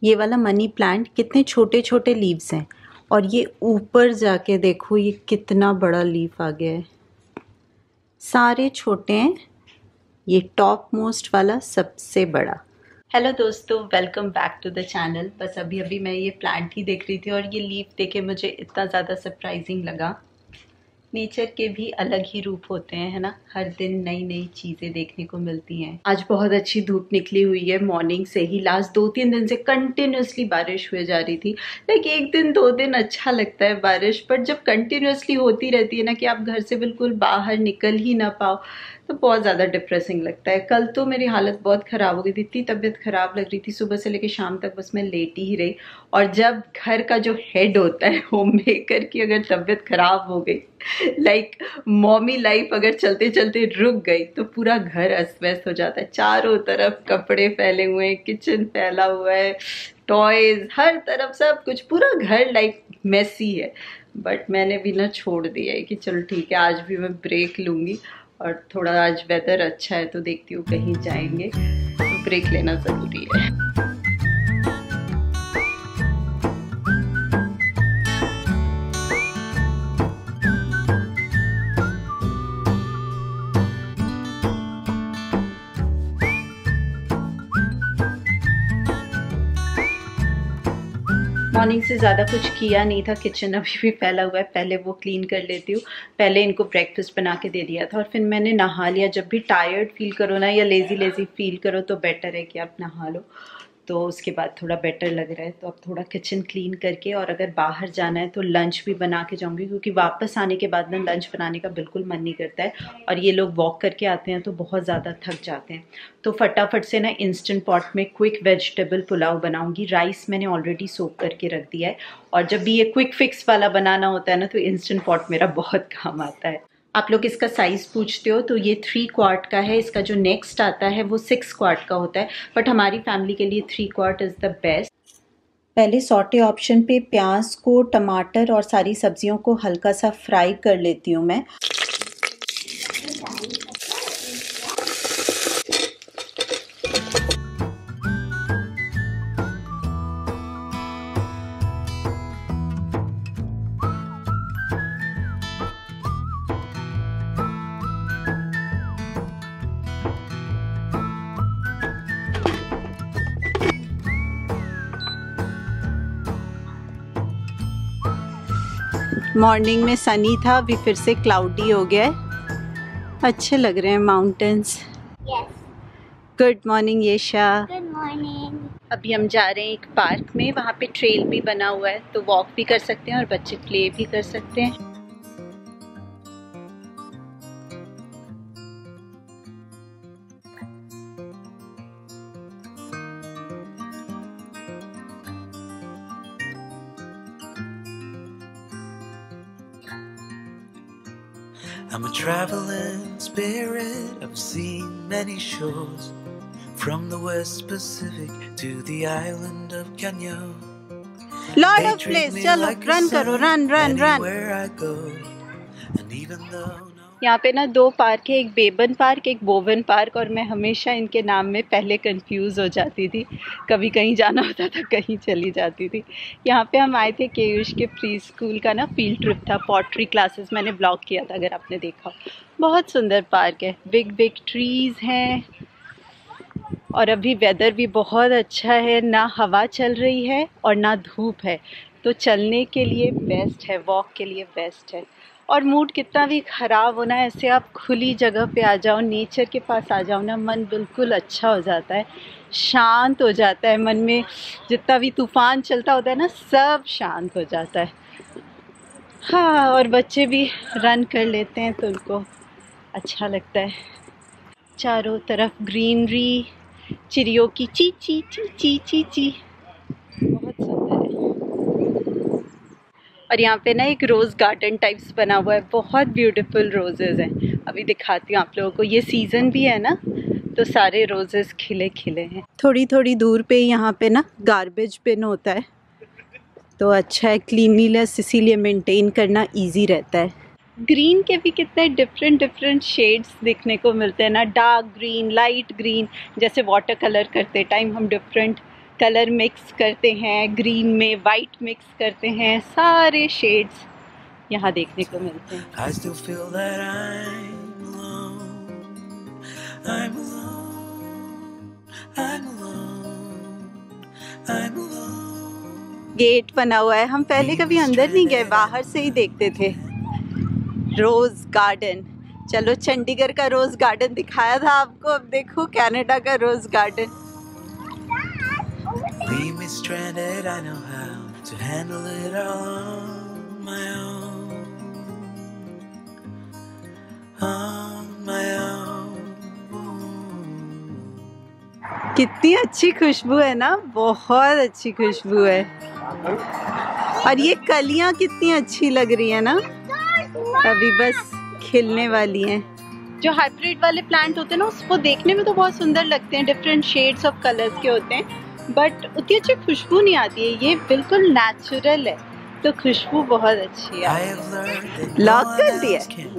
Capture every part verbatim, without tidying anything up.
ये वाला money plant कितने छोटे छोटे लीव्स हैं और ये ऊपर जाके देखो ये कितना बड़ा लीफ आ गया है। सारे छोटे हैं, ये टॉप मोस्ट वाला सबसे बड़ा। हेलो दोस्तों, welcome back to the channel. बस अभी अभी मैं ये प्लांट ही देख रही थी और ये लीफ देखे मुझे इतना ज़्यादा सरप्राइजिंग लगा। नेचर के भी अलग ही रूप होते हैं, है ना। हर दिन नई नई चीज़ें देखने को मिलती हैं। आज बहुत अच्छी धूप निकली हुई है मॉर्निंग से ही। लास्ट दो तीन दिन से कंटिन्यूसली बारिश हुए जा रही थी। लाइक एक दिन दो दिन अच्छा लगता है बारिश, बट जब कंटिन्यूसली होती रहती है ना कि आप घर से बिल्कुल बाहर निकल ही ना पाओ तो बहुत ज़्यादा डिप्रेसिंग लगता है। कल तो मेरी हालत बहुत ख़राब हो गई थी, इतनी तबीयत ख़राब लग रही थी, सुबह से लेकर शाम तक बस मैं लेटी ही रही। और जब घर का जो हेड होता है होम मेकर की अगर तबीयत ख़राब हो गई, लाइक मॉमी लाइफ अगर चलते चलते रुक गई तो पूरा घर अस्त व्यस्त हो जाता है। चारों तरफ कपड़े फैले हुए हैं, किचन फैला हुआ है, टॉयज हर तरफ, सब कुछ, पूरा घर लाइक मेसी है। बट मैंने भी ना छोड़ दिया है कि चलो ठीक है, आज भी मैं ब्रेक लूँगी। और थोड़ा आज वेदर अच्छा है तो देखती हूँ कहीं जाएंगे, तो ब्रेक लेना ज़रूरी है। मॉर्निंग से ज़्यादा कुछ किया नहीं था, किचन अभी भी फैला हुआ है, पहले वो क्लीन कर लेती हूँ। पहले इनको ब्रेकफास्ट बना के दे दिया था और फिर मैंने नहा लिया। जब भी टायर्ड फील करो ना या लेज़ी लेज़ी फील करो तो बेटर है कि आप नहा लो, तो उसके बाद थोड़ा बेटर लग रहा है। तो अब थोड़ा किचन क्लीन करके, और अगर बाहर जाना है तो लंच भी बना के जाऊंगी, क्योंकि वापस आने के बाद ना लंच बनाने का बिल्कुल मन नहीं करता है। और ये लोग वॉक करके आते हैं तो बहुत ज़्यादा थक जाते हैं। तो फटाफट से ना इंस्टेंट पॉट में क्विक वेजिटेबल पुलाव बनाऊंगी। राइस मैंने ऑलरेडी सोक करके रख दिया है। और जब भी ये क्विक फिक्स वाला बनाना होता है ना तो इंस्टेंट पॉट मेरा बहुत काम आता है। आप लोग इसका साइज़ पूछते हो तो ये थ्री क्वार्ट का है। इसका जो नेक्स्ट आता है वो सिक्स क्वार्ट का होता है, बट हमारी फैमिली के लिए three quart is the best. पहले सॉटे ऑप्शन पे प्याज को, टमाटर और सारी सब्जियों को हल्का सा फ्राई कर लेती हूँ मैं। मॉर्निंग में सनी था, अभी फिर से क्लाउडी हो गया है। अच्छे लग रहे हैं mountains. Good morning Yesha. Good morning. अभी हम जा रहे हैं एक पार्क में, वहाँ पे ट्रेल भी बना हुआ है तो वॉक भी कर सकते हैं और बच्चे प्ले भी कर सकते हैं। I'm a traveling spirit, I've seen many shores, from the West Pacific to the island of Kenya. Lot of place, चलो रन करो, रन रन रन। यहाँ पे ना दो पार्क है, एक बेबन पार्क, एक बोवन पार्क, और मैं हमेशा इनके नाम में पहले कंफ्यूज हो जाती थी। कभी कहीं जाना होता था, कहीं चली जाती थी। यहाँ पे हम आए थे, केयूष के प्री स्कूल का ना फील्ड ट्रिप था, पॉटरी क्लासेस मैंने ब्लॉग किया था अगर आपने देखा। बहुत सुंदर पार्क है, बिग बिग ट्रीज़ हैं और अभी वेदर भी बहुत अच्छा है, ना हवा चल रही है और ना धूप है, तो चलने के लिए बेस्ट है, वॉक के लिए बेस्ट है। और मूड कितना भी ख़राब होना है, ऐसे आप खुली जगह पे आ जाओ, नेचर के पास आ जाओ ना, मन बिल्कुल अच्छा हो जाता है, शांत हो जाता है। मन में जितना भी तूफ़ान चलता होता है ना, सब शांत हो जाता है। हाँ, और बच्चे भी रन कर लेते हैं तो उनको अच्छा लगता है। चारों तरफ ग्रीनरी, चिड़ियों की ची ची ची ची ची ची, बहुत सुंदर है। और यहाँ पे ना एक रोज़ गार्डन टाइप्स बना हुआ है, बहुत ब्यूटीफुल रोजेज़ हैं। अभी दिखाती हूँ आप लोगों को, ये सीज़न भी है ना तो सारे रोजेज़ खिले खिले हैं। थोड़ी थोड़ी दूर पे यहाँ पे ना गार्बेज बिन होता है, तो अच्छा है, क्लीनलीनेस इसीलिए मेंटेन करना इजी रहता है। ग्रीन के भी कितने डिफरेंट डिफरेंट शेड्स देखने को मिलते हैं ना, डार्क ग्रीन, लाइट ग्रीन, जैसे वाटर कलर करते टाइम हम डिफरेंट कलर मिक्स करते हैं, ग्रीन में वाइट मिक्स करते हैं, सारे शेड्स यहाँ देखने को मिलते हैं। I still feel that I'm alone. I'm alone. I'm alone. I'm alone. Gate बना हुआ है, हम पहले कभी अंदर नहीं गए, बाहर से ही देखते थे। रोज गार्डन, चलो चंडीगढ़ का रोज गार्डन दिखाया था आपको, अब देखो कनाडा का rose garden. Leave me stranded, I know how to handle it all on my own. On my own. कितनी अच्छी खुशबू है ना, बहुत अच्छी खुशबू है। और ये कलियां कितनी अच्छी लग रही है ना, अभी बस खिलने वाली हैं। जो हाइब्रिड वाले प्लांट होते हैं ना, उसको देखने में तो बहुत सुंदर लगते हैं, डिफरेंट शेड्स ऑफ कलर्स के होते हैं, बट उतनी अच्छी खुशबू नहीं आती है। ये बिल्कुल नेचुरल है, तो खुशबू बहुत अच्छी है। लॉक कर दिया।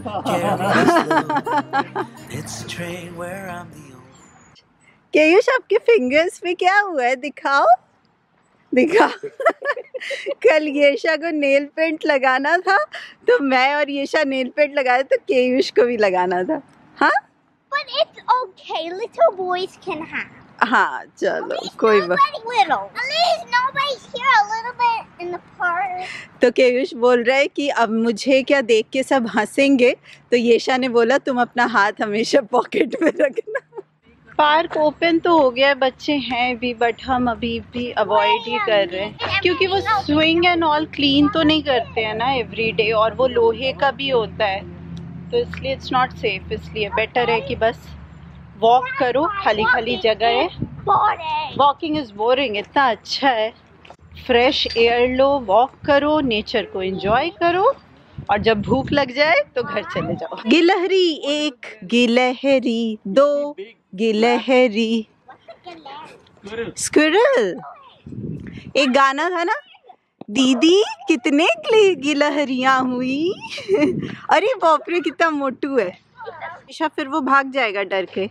केयुष, आपके फिंगर्स पे क्या हुआ है, दिखाओ दिखाओ। कल येशा को नेल पेंट लगाना था, तो मैं और येशा नेल पेंट लगाए, तो केयुष को भी लगाना था। हाँ, But it's okay. Little boys can have. हाँ चलो कोई बात। Little. At least nobody's here. A little bit in the park. तो केयुष बोल रहा है कि अब मुझे क्या देख के सब हंसेंगे, तो येशा ने बोला तुम अपना हाथ हमेशा पॉकेट में रखना। पार्क ओपन तो हो गया, बच्चे हैं भी, बट हम अभी भी अवॉइड ही कर रहे हैं, क्योंकि वो स्विंग एंड ऑल क्लीन तो नहीं करते हैं ना एवरी डे, और वो लोहे का भी होता है, तो इसलिए इट्स नॉट सेफ। इसलिए बेटर है कि बस वॉक करो, खाली खाली जगह है। वॉकिंग इज बोरिंग, इतना अच्छा है, फ्रेश एयर लो, वॉक करो, नेचर को एंजॉय करो, और जब भूख लग जाए तो घर चले जाओ। गिलहरी एक, गिलहरी दो, गिलहरी स्क्विरल। एक गाना था ना, दीदी कितने गिलहरियां हुई। अरे बाप रे, कितना मोटू है। हमेशा फिर वो भाग जाएगा डर के।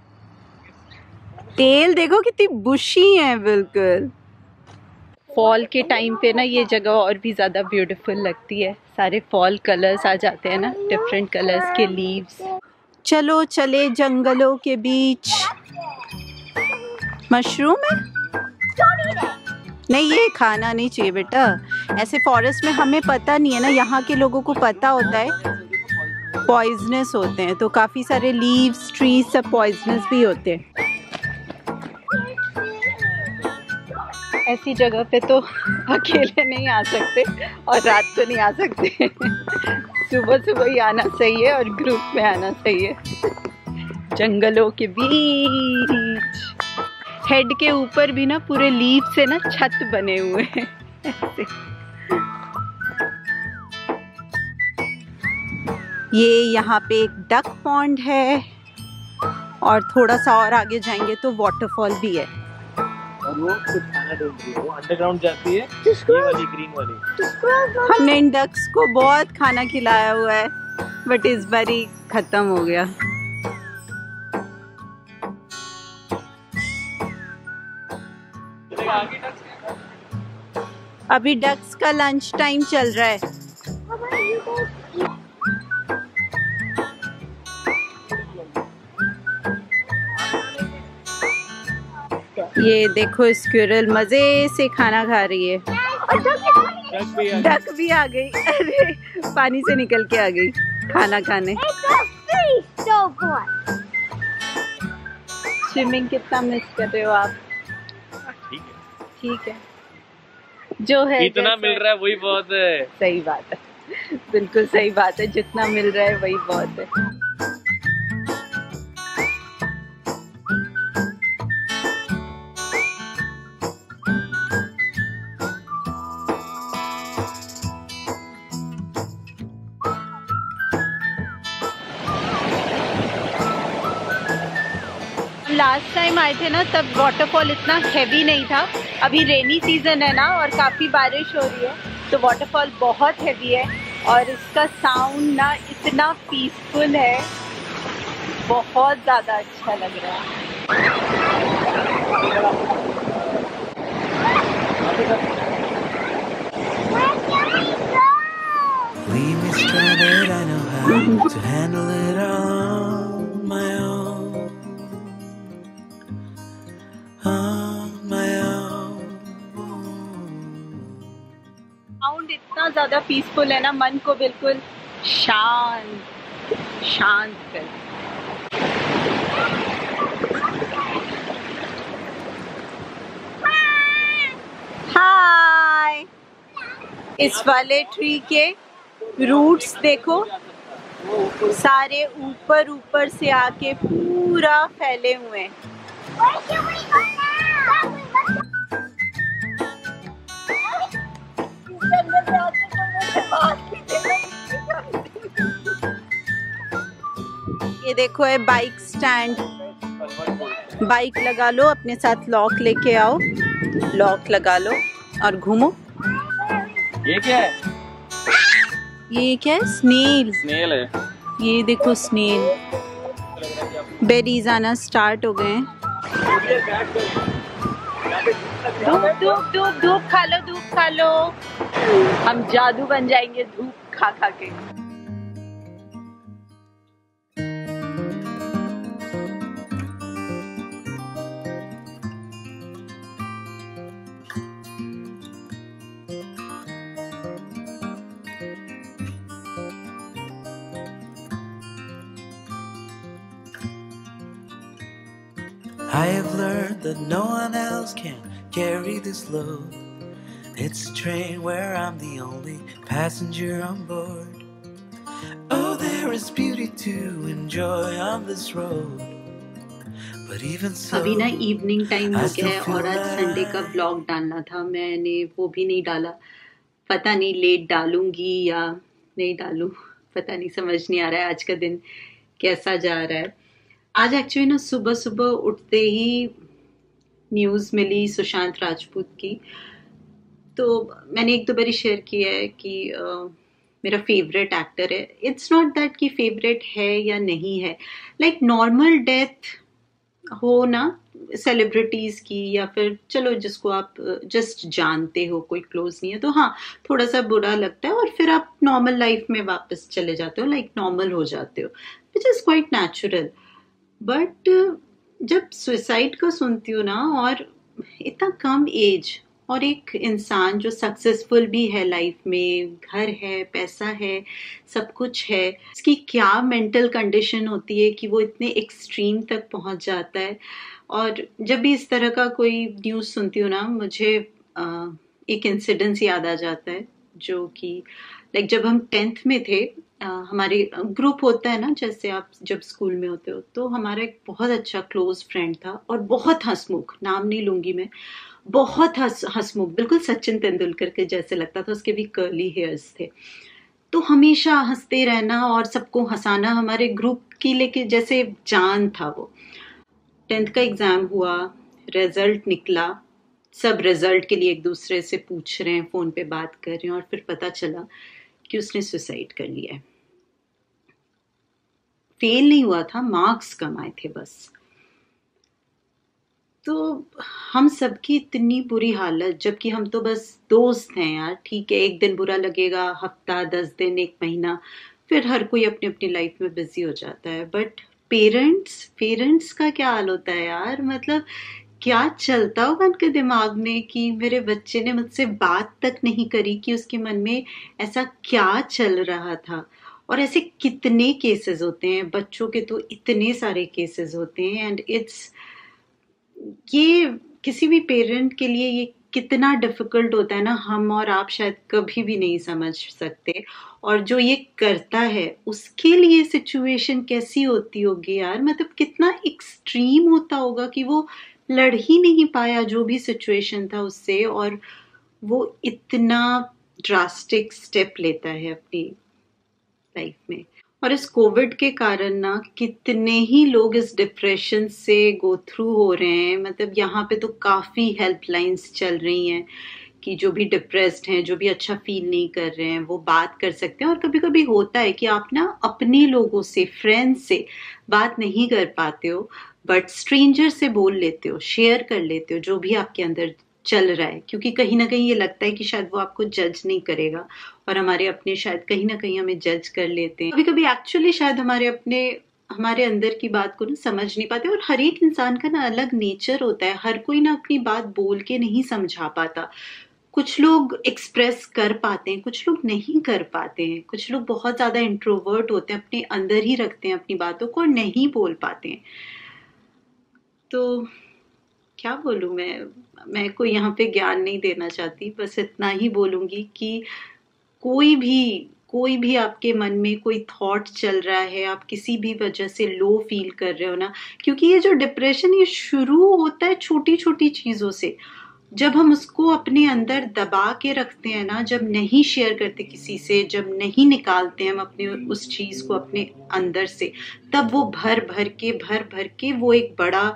तेल देखो कितनी बुशी है बिल्कुल। फॉल के टाइम पे ना ये जगह और भी ज़्यादा ब्यूटीफुल लगती है, सारे फॉल कलर्स आ जाते हैं ना, डिफरेंट कलर्स के लीव्स। चलो चले जंगलों के बीच। मशरूम है? नहीं, ये खाना नहीं चाहिए बेटा, ऐसे फॉरेस्ट में हमें पता नहीं है ना, यहाँ के लोगों को पता होता है पॉइजनस होते हैं, तो काफ़ी सारे लीव्स ट्रीज सब पॉइजनस भी होते हैं। ऐसी जगह पे तो अकेले नहीं आ सकते, और रात को नहीं आ सकते। सुबह सुबह ही आना सही है, और ग्रुप में आना सही है। जंगलों के बीच, हेड के ऊपर भी ना पूरे लीव से ना छत बने हुए हैं ऐसे। ये यहाँ पे एक डक पॉन्ड है, और थोड़ा सा और आगे जाएंगे तो वाटरफॉल भी है। और वो कुछ खाना ढूंढती है, वो अंडरग्राउंड जाती है, ये वाली ग्रीन वाली। हमने इन डक्स को बहुत खाना खिलाया हुआ है, बट इस बार ही खत्म हो गया। अभी डक्स का लंच टाइम चल रहा है। ये देखो स्क्विरल मजे से खाना खा रही है। डक भी आ गई, अरे पानी से निकल के आ गई खाना खाने। स्विमिंग कितना मिस कर रहे हो आप? ठीक है, जो है जितना मिल रहा है वही बहुत है। सही बात है, बिल्कुल सही बात है, जितना मिल रहा है वही बहुत है। लास्ट टाइम आए थे ना, तब वाटरफॉल इतना हैवी नहीं था। अभी रेनी सीजन है ना, और काफ़ी बारिश हो रही है, तो वाटरफॉल बहुत हैवी है, और इसका साउंड ना इतना पीसफुल है, बहुत ज़्यादा अच्छा लग रहा है। handle it all on my own, on my own. Sound इतना ज्यादा पीसफुल है ना, मन को बिल्कुल शांत शांत कर। हाय, इस वाले ट्री के रूट्स देखो, सारे ऊपर ऊपर से आके पूरा फैले हुए हैं। ये देखो है बाइक स्टैंड, बाइक लगा लो, अपने साथ लॉक लेके आओ, लॉक लगा लो और घूमो। ये क्या है? ये क्या है? स्नेल। स्नेल है। ये देखो स्नेल, बेरीज आना स्टार्ट हो गए हैं। धूप धूप धूप धूप खा लो, धूप खा लो, हम जादू बन जाएंगे धूप खा खा के। I have learned that no one else can carry this load. It's a train where I'm the only passenger on board. Oh, there is beauty to enjoy on this road. But even so, अभी ना evening time हो गया है और आज Sunday का vlog डालना था, मैंने वो भी नहीं डाला। पता नहीं लेट डालूंगी या नहीं डालूं, पता नहीं, समझ नहीं आ रहा है आज का दिन कैसा जा रहा है। आज एक्चुअली ना सुबह सुबह उठते ही न्यूज़ मिली सुशांत राजपूत की, तो मैंने एक दो बारी शेयर किया है कि uh, मेरा फेवरेट एक्टर है। इट्स नॉट दैट कि फेवरेट है या नहीं है, लाइक नॉर्मल डेथ हो ना सेलिब्रिटीज़ की, या फिर चलो जिसको आप जस्ट जानते हो, कोई क्लोज नहीं है, तो हाँ थोड़ा सा बुरा लगता है और फिर आप नॉर्मल लाइफ में वापस चले जाते हो, लाइक नॉर्मल हो जाते हो, which is quite natural. But जब सुसाइड का सुनती हूँ ना, और इतना कम एज, और एक इंसान जो सक्सेसफुल भी है लाइफ में, घर है, पैसा है, सब कुछ है, इसकी क्या मेंटल कंडीशन होती है कि वो इतने एक्सट्रीम तक पहुंच जाता है। और जब भी इस तरह का कोई न्यूज़ सुनती हूँ ना, मुझे आ, एक इंसिडेंस याद आ जाता है, जो कि लाइक जब हम टेंथ में थे, आ, हमारे ग्रुप होता है ना, जैसे आप जब स्कूल में होते हो, तो हमारा एक बहुत अच्छा क्लोज फ्रेंड था और बहुत हंसमुख, नाम नहीं लूंगी मैं, बहुत हंस हंसमुख, बिल्कुल सचिन तेंदुलकर के जैसे लगता था, उसके भी कर्ली हेयर्स थे। तो हमेशा हंसते रहना और सबको हंसाना हमारे ग्रुप की लेके जैसे जान था वो। टेंथ का एग्ज़ाम हुआ, रिजल्ट निकला, सब रिजल्ट के लिए एक दूसरे से पूछ रहे हैं, फ़ोन पे बात कर रहे हैं, और फिर पता चला कि उसने सुसाइड कर लिया है। फेल नहीं हुआ था, मार्क्स कम आए थे बस। तो हम सबकी इतनी बुरी हालत, जबकि हम तो बस दोस्त हैं यार, ठीक है, एक दिन बुरा लगेगा, हफ्ता, दस दिन, एक महीना, फिर हर कोई अपनी अपनी लाइफ में बिजी हो जाता है। बट पेरेंट्स पेरेंट्स का क्या हाल होता है यार, मतलब क्या चलता होगा उनके दिमाग में कि मेरे बच्चे ने मुझसे बात तक नहीं करी, कि उसके मन में ऐसा क्या चल रहा था। और ऐसे कितने केसेस होते हैं, बच्चों के तो इतने सारे केसेस होते हैं, एंड इट्स ये किसी भी पेरेंट के लिए ये कितना डिफिकल्ट होता है ना, हम और आप शायद कभी भी नहीं समझ सकते। और जो ये करता है उसके लिए सिचुएशन कैसी होती होगी यार, मतलब कितना एक्सट्रीम होता होगा कि वो लड़ ही नहीं पाया जो भी सिचुएशन था उससे, और वो इतना ड्रास्टिक स्टेप लेता है अपनी लाइफ में। और इस कोविड के कारण ना कितने ही लोग इस डिप्रेशन से गो थ्रू हो रहे हैं। मतलब यहाँ पे तो काफ़ी हेल्पलाइंस चल रही हैं कि जो भी डिप्रेस्ड हैं, जो भी अच्छा फील नहीं कर रहे हैं, वो बात कर सकते हैं। और कभी कभी होता है कि आप ना अपने लोगों से, फ्रेंड्स से बात नहीं कर पाते हो, बट स्ट्रेंजर से बोल लेते हो, शेयर कर लेते हो जो भी आपके अंदर चल रहा है, क्योंकि कहीं ना कहीं ये लगता है कि शायद वो आपको जज नहीं करेगा, और हमारे अपने शायद कहीं ना कहीं हमें जज कर लेते हैं। कभी कभी एक्चुअली शायद हमारे अपने हमारे अंदर की बात को ना समझ नहीं पाते, और हर एक इंसान का ना अलग नेचर होता है, हर कोई ना अपनी बात बोल के नहीं समझा पाता। कुछ लोग एक्सप्रेस कर पाते हैं, कुछ लोग नहीं कर पाते हैं, कुछ लोग बहुत ज्यादा इंट्रोवर्ट होते हैं, अपने अंदर ही रखते हैं अपनी बातों को और नहीं बोल पाते हैं। तो क्या बोलूं मैं मैं कोई यहाँ पे ज्ञान नहीं देना चाहती, बस इतना ही बोलूंगी कि कोई भी कोई भी आपके मन में कोई थॉट चल रहा है, आप किसी भी वजह से लो फील कर रहे हो ना, क्योंकि ये जो डिप्रेशन ये शुरू होता है छोटी छोटी चीजों से। जब हम उसको अपने अंदर दबा के रखते हैं ना, जब नहीं शेयर करते किसी से, जब नहीं निकालते हम अपने उस चीज को अपने अंदर से, तब वो भर भर के भर भर के वो एक बड़ा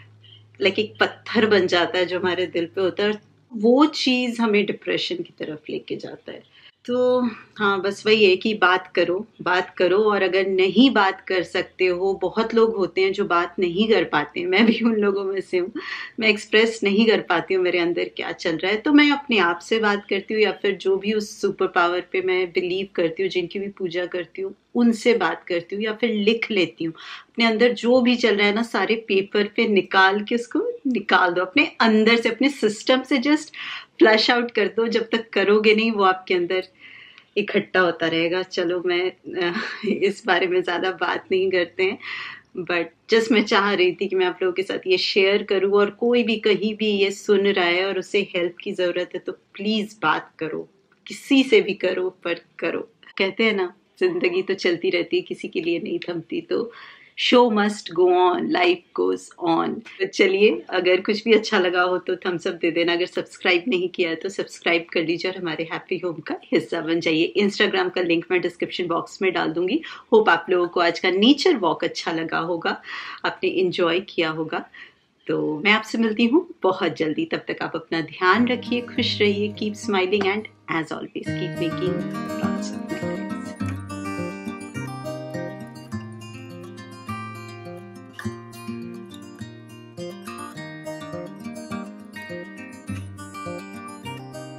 लाइक एक पत्थर बन जाता है जो हमारे दिल पे होता है, वो चीज हमें डिप्रेशन की तरफ लेके जाता है। तो हाँ, बस वही है कि बात करो बात करो और अगर नहीं बात कर सकते हो, बहुत लोग होते हैं जो बात नहीं कर पाते हैं, मैं भी उन लोगों में से हूँ, मैं एक्सप्रेस नहीं कर पाती हूँ मेरे अंदर क्या चल रहा है, तो मैं अपने आप से बात करती हूँ, या फिर जो भी उस सुपर पावर पे मैं बिलीव करती हूँ, जिनकी भी पूजा करती हूँ, उनसे बात करती हूँ, या फिर लिख लेती हूँ अपने अंदर जो भी चल रहा है ना, सारे पेपर पे निकाल के उसको निकाल दो अपने अंदर से, अपने सिस्टम से जस्ट फ्लश आउट कर दो। जब तक करोगे नहीं वो आपके अंदर इकट्ठा होता रहेगा। चलो, मैं इस बारे में ज़्यादा बात नहीं करते हैं, बट जस्ट मैं चाह रही थी कि मैं आप लोगों के साथ ये शेयर करूं, और कोई भी कहीं भी ये सुन रहा है और उसे हेल्प की ज़रूरत है तो प्लीज़ बात करो, किसी से भी करो पर करो। कहते हैं ना, जिंदगी तो चलती रहती है, किसी के लिए नहीं थमती, तो show must go on, life goes on. तो चलिए, अगर कुछ भी अच्छा लगा हो तो थम्स अप दे देना, अगर सब्सक्राइब नहीं किया है तो सब्सक्राइब कर लीजिए और हमारे हैप्पी होम का हिस्सा बन जाइए। इंस्टाग्राम का लिंक मैं डिस्क्रिप्शन बॉक्स में डाल दूंगी। होप आप लोगों को आज का नेचर वॉक अच्छा लगा होगा, आपने इंजॉय किया होगा। तो मैं आपसे मिलती हूँ बहुत जल्दी, तब तक आप अपना ध्यान रखिए, खुश रहिए, keep smiling and as always keep making lots of memories.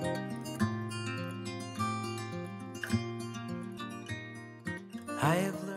I have